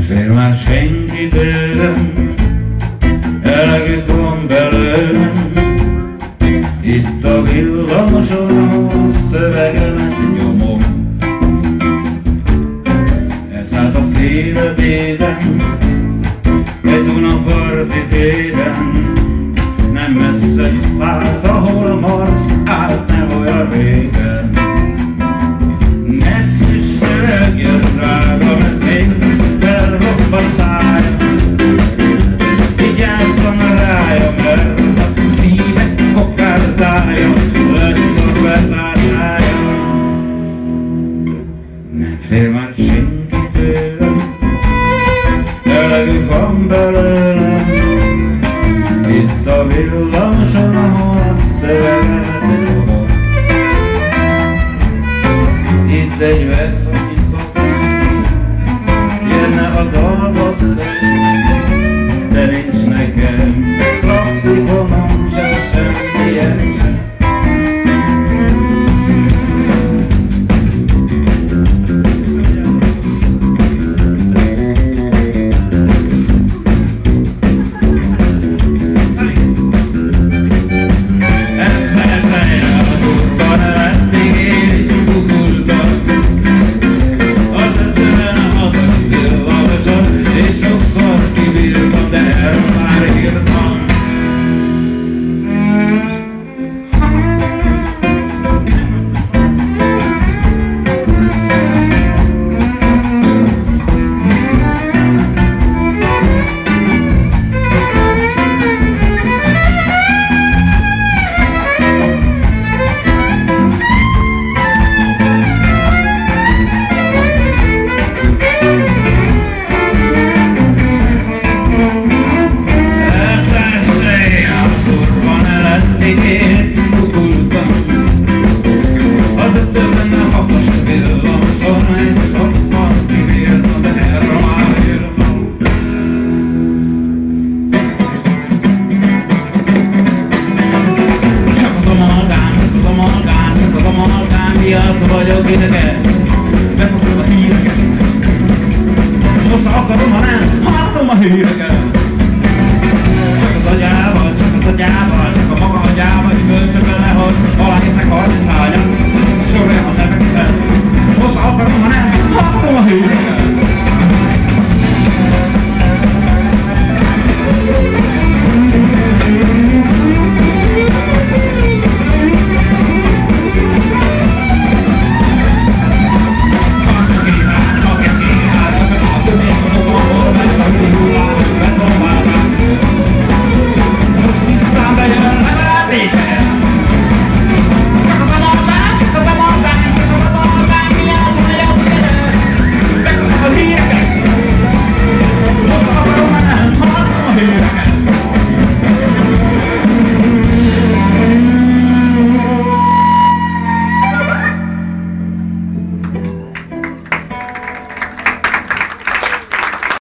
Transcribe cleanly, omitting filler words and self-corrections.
fér már senki tőlem, elegük van belőlem. Itt a villamoson, ahol szövegemet nyomom. Elszállt a félretéden, egy Dunaparti téren, nem messze szállt, ahol Marx állt nem olyan régen. Ne füstöljön drága, mert még felrobban szája. Vigyázz van rája, mert a szívek kokárdája lesz a betárdája. Nem fér már senki tőlem, elegük van belőlem. Itt a villamoson, ahol a szöveget nyomom. Itt egy vers, ami szoksz, jönne a dalba szex, de nincs nekem szaxifonom se semmilyen. Vagyok idegen, befogom a híreket. Most akarom, ha nem, hallgatom a híreket.